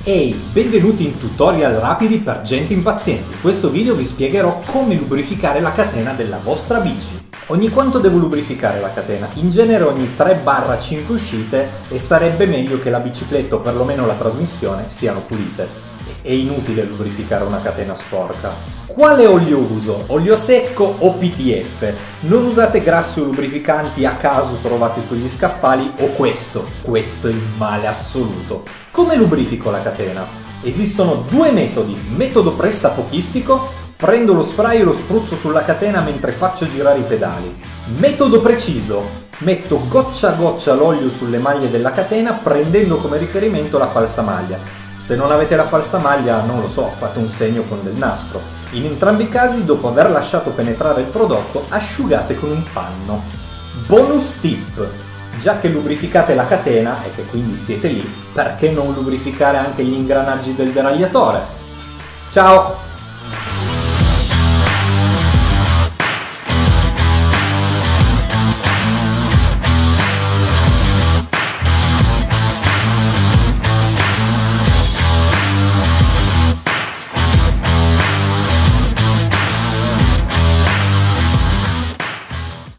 Ehi, benvenuti in tutorial rapidi per gente impazienti. In questo video vi spiegherò come lubrificare la catena della vostra bici. Ogni quanto devo lubrificare la catena? In genere ogni 3-5 uscite e sarebbe meglio che la bicicletta o perlomeno la trasmissione siano pulite. È inutile lubrificare una catena sporca. Quale olio uso? Olio secco o PTF? Non usate grassi o lubrificanti a caso trovati sugli scaffali o questo è il male assoluto. Come lubrifico la catena? Esistono due metodi. Metodo pressapochistico: prendo lo spray e lo spruzzo sulla catena mentre faccio girare i pedali. Metodo preciso: metto goccia a goccia l'olio sulle maglie della catena prendendo come riferimento la falsamaglia. Se non avete la falsamaglia, non lo so, fate un segno con del nastro. In entrambi i casi, dopo aver lasciato penetrare il prodotto, asciugate con un panno. Bonus tip: già che lubrificate la catena e che quindi siete lì, perché non lubrificare anche gli ingranaggi del deragliatore? Ciao!